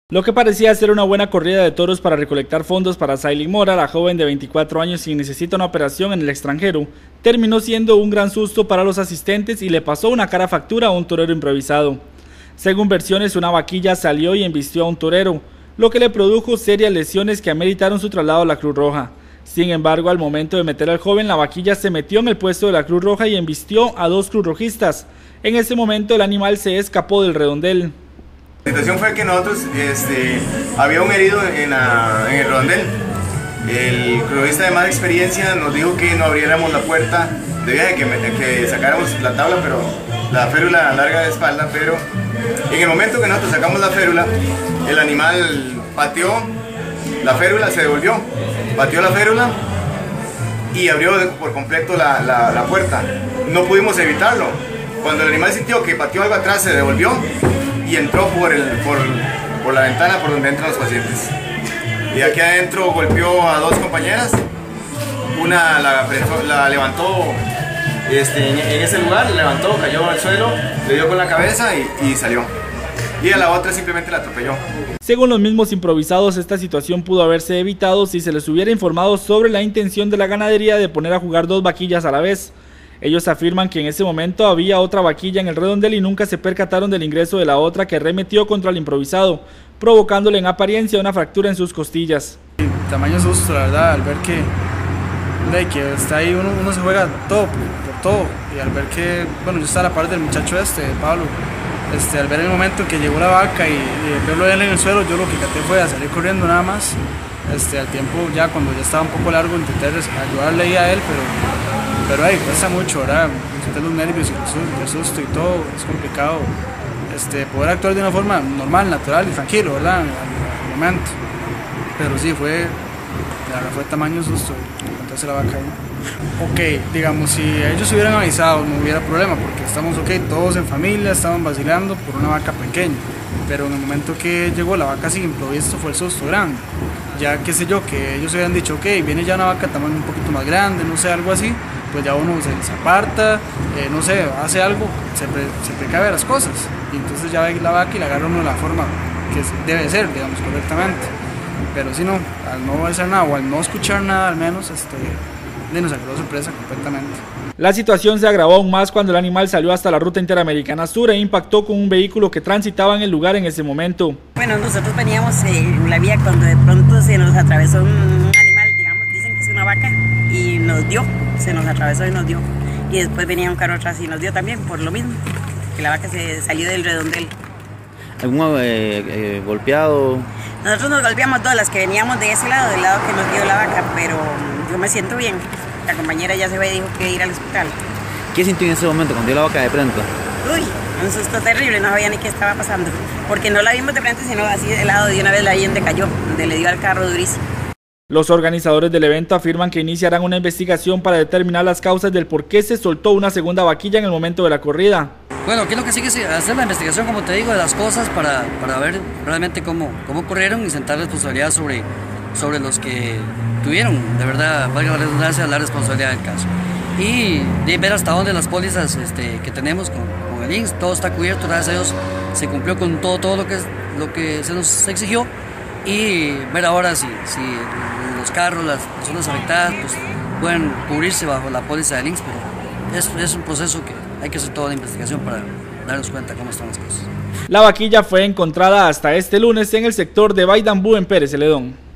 Lo que parecía ser una buena corrida de toros para recolectar fondos para Sailin Mora, la joven de 24 años quien necesita una operación en el extranjero, terminó siendo un gran susto para los asistentes y le pasó una cara factura a un torero improvisado. Según versiones, una vaquilla salió y embistió a un torero, lo que le produjo serias lesiones que ameritaron su traslado a la Cruz Roja. Sin embargo, al momento de meter al joven, la vaquilla se metió en el puesto de la Cruz Roja y embistió a dos cruzrojistas. En ese momento el animal se escapó del redondel. La situación fue que nosotros, había un herido en el redondel. El cruzrojista de más experiencia nos dijo que no abriéramos la puerta de viaje, que sacáramos la tabla, pero la férula larga de espalda, pero en el momento que nosotros sacamos la férula, el animal pateó la férula, se devolvió, pateó la férula y abrió por completo la puerta. No pudimos evitarlo. Cuando el animal sintió que pateó algo atrás, se devolvió y entró por la ventana por donde entran los pacientes. Y aquí adentro golpeó a dos compañeras, una la levantó en ese lugar, levantó, cayó al suelo, le dio con la cabeza y salió. Y a la otra simplemente la atropelló. Según los mismos improvisados, esta situación pudo haberse evitado si se les hubiera informado sobre la intención de la ganadería de poner a jugar dos vaquillas a la vez. Ellos afirman que en ese momento había otra vaquilla en el redondel y nunca se percataron del ingreso de la otra que arremetió contra el improvisado, provocándole en apariencia una fractura en sus costillas. Tamaño susto, la verdad, al ver que está ahí, uno se juega todo por todo, y al ver que, bueno, yo estaba a la par del muchacho Pablo, al ver el momento en que llegó la vaca y verlo él en el suelo, yo lo que traté fue a salir corriendo nada más. Al tiempo, ya cuando ya estaba un poco largo, intenté ayudarle ahí a él, pero cuesta mucho, ¿verdad? Sentir los nervios y el susto y todo, es complicado poder actuar de una forma normal, natural y tranquilo, ¿verdad? Al momento. Pero sí, fue tamaño susto encontrarse la vaca ahí. Ok, digamos, si ellos hubieran avisado no hubiera problema, porque estamos todos en familia, estaban vacilando por una vaca pequeña, pero en el momento que llegó la vaca sin improviso fue el susto grande. Ya qué sé yo, que ellos hubieran dicho, ok, viene ya una vaca tamaño un poquito más grande, no sé, algo así, pues ya uno se aparta, no sé, hace algo, se precave de las cosas, y entonces ya ve la vaca y la agarra uno de la forma que debe ser, digamos, correctamente. Pero si no, al no hacer nada o al no escuchar nada al menos, nos sacó sorpresa completamente. La situación se agravó aún más cuando el animal salió hasta la ruta interamericana sur e impactó con un vehículo que transitaba en el lugar en ese momento. Bueno, nosotros veníamos en la vía cuando de pronto se nos atravesó un animal, digamos, dicen que es una vaca, y nos dio, se nos atravesó y nos dio. Y después venía un carro atrás y nos dio también, por lo mismo, que la vaca se salió del redondel. ¿Algún golpeado? Nosotros nos golpeamos todas las que veníamos de ese lado, del lado que nos dio la vaca, pero yo me siento bien. La compañera ya se ve y dijo que ir al hospital. ¿Qué sintió en ese momento cuando dio la vaca de frente? Uy, un susto terrible, no sabía ni qué estaba pasando, porque no la vimos de frente, sino así de lado, de una vez la vi donde cayó, donde le dio al carro durísimo. Los organizadores del evento afirman que iniciarán una investigación para determinar las causas del por qué se soltó una segunda vaquilla en el momento de la corrida. Bueno, ¿qué es lo que sigue? Hacer la investigación, como te digo, de las cosas para ver realmente cómo ocurrieron y sentar responsabilidad sobre los que tuvieron, de verdad, valga la redundancia, la responsabilidad del caso. Y ver hasta dónde las pólizas que tenemos con el INSS, todo está cubierto, gracias a Dios se cumplió con todo lo que se nos exigió, y ver ahora si los carros, las personas afectadas, pues pueden cubrirse bajo la póliza del INSS, pero es un proceso que hay que hacer toda la investigación para darnos cuenta cómo están las cosas. La vaquilla fue encontrada hasta este lunes en el sector de Baidambú en Pérez Celedón.